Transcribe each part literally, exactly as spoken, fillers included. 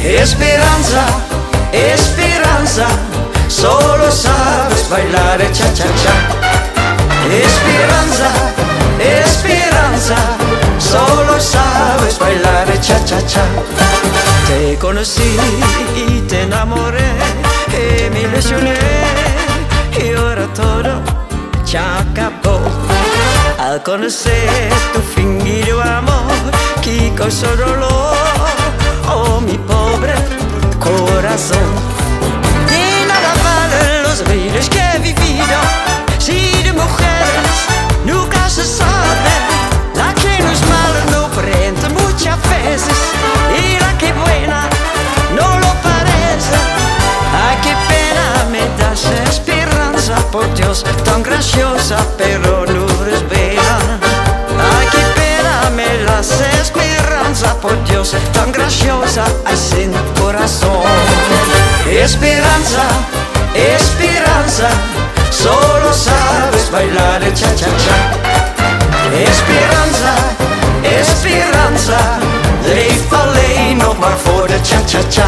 Esperanza, esperanza, solo sabes bailar cha-cha-cha. Esperanza, esperanza, solo sabes bailar cha-cha-cha. Te conocí y te enamoré y me ilusioné y ahora todo ya acabó. Al conocer tu fingido amor, qué cosa dolor, oh mi pobre corazón. De nada valen los bailes que he vivido, si de mujeres nunca se sabe. La que no es mala no prende muchas veces y la que buena no lo parece. Ay, qué pena me das esperanza, por Dios, tan graciosa pero no eres bella. Ay, qué pena me das esperanza, por Dios, tan graciosa, ay, sin corazón. Esperanza, esperanza, solo sabes bailar el cha-cha-cha. Esperanza, esperanza, leef alleen nog maar voor de cha-cha-cha.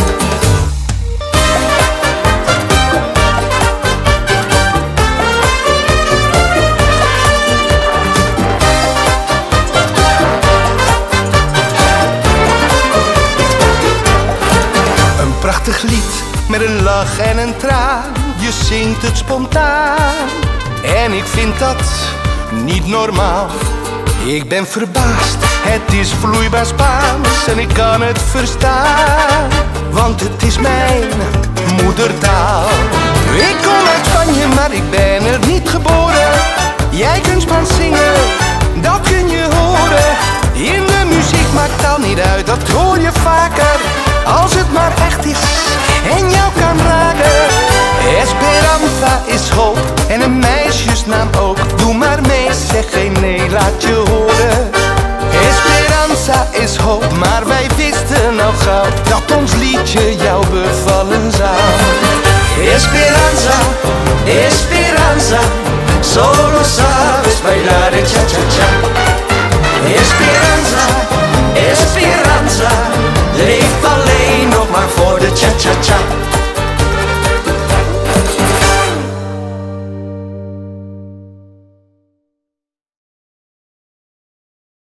Een prachtig lied met een lach en een traan, je zingt het spontaan. En ik vind dat niet normaal. Ik ben verbaasd, het is vloeibaar Spaans en ik kan het verstaan, want het is mijn moedertaal. Ik kom uit Spanje, maar ik ben er niet geboren. Jij kunt Spaans zingen, dat kun je horen. In de muziek maakt taal niet uit, dat hoor je vaker. Als het maar echt is en jou kan raken. Esperanza is hoop en een meisjesnaam ook. Doe maar mee, zeg geen nee, laat je horen. Esperanza is hoop, maar wij wisten al gauw dat ons liedje jou bevallen zou. Esperanza, esperanza, solo sabes bailar el cha-cha-cha. Esperanza,